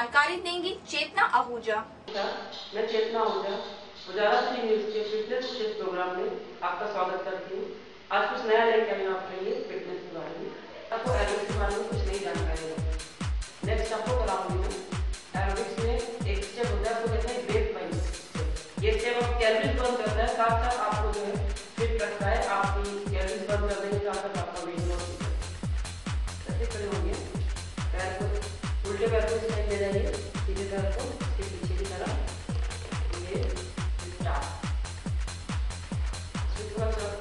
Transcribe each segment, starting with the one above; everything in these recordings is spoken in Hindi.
जानकारी देंगी चेतना आहूजा। मैं चेतना आहूजा उजाला श्री न्यूज के फिटनेस विशेष प्रोग्राम में आपका स्वागत करती हूँ। आज कुछ नया लेकर आई हूँ आपके लिए फिटनेस के बारे में। आपको एरोबिक्स के बारे में कुछ नई जानकारी है। नेक्स्ट आपको कराऊंगी मैं एरोबिक्स में एक स्टेप होता है, आपको कहते हैं वेट फाइंड। ये स्टेप आप कैलोरीज बर्न करता है, साथ साथ आपको जो है फिट रखता है। आपकी कैलोरीज बर्न करने के साथ साथ आपका वेट लॉस होता है। ऐसे खड़े होंगे, पैर को उल्टे पैर को इस साइड ले जाइए, सीधे पैर को इसके पीछे की तरफ। ये स्टार्ट थोड़ा सा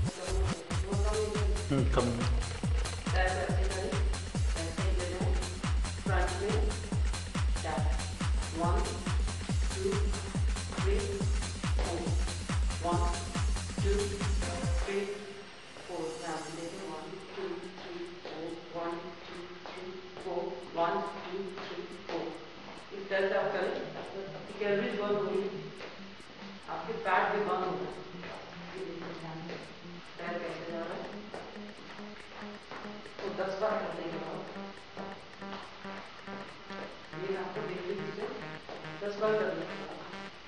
कम पैर ऐसे करें, ऐसे ले जाएं फ्रंट में। स्टार्ट 1 2 3 4 1 2 3 4। यहाँ पे देखें 1 2 3 4 1 2 3 4 1 2 3 4। इस तरह से आप करें, आपकी कैलोरीज बर्न होगी, आपके फैट भी बर्न होगा। पैर कैसे जा रहा है तो 10 बार करने के बाद ये आपको देखिए 10 बार करने के बाद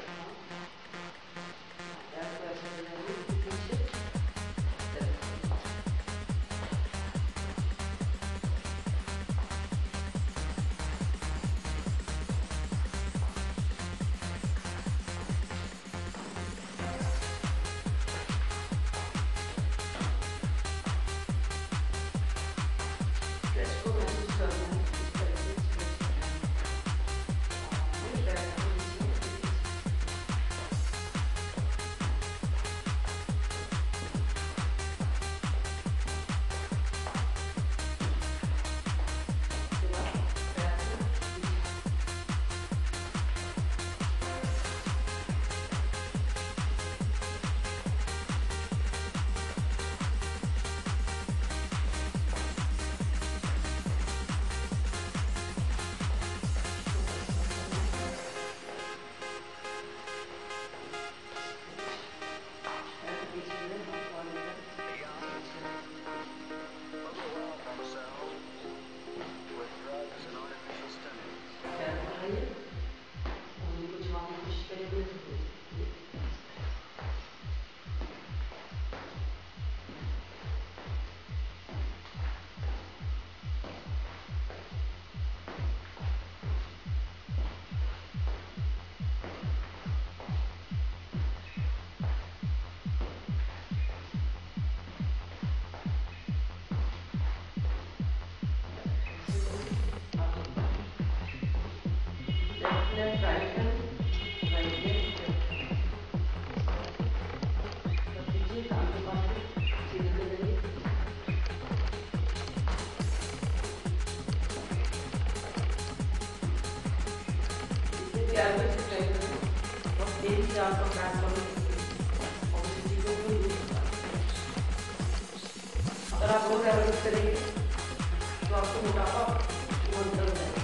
पैर को ऐसे ले जाइए पीछे। इसको महसूस करना है, इस तरह से स्ट्रेच करना है। ये पैर को नीचे इसके बाद पैर को नीचे। Left right hand right leg सब कीजिए, कान के पास से सीधे ले जाइए। इसे प्यार से ट्राई करें और तेजी से आपका फैट कम और किसी को भी यूज करना। अगर आप रोज एरोबिक्स करेंगे तो आपको मोटापा बहुत जल्द है।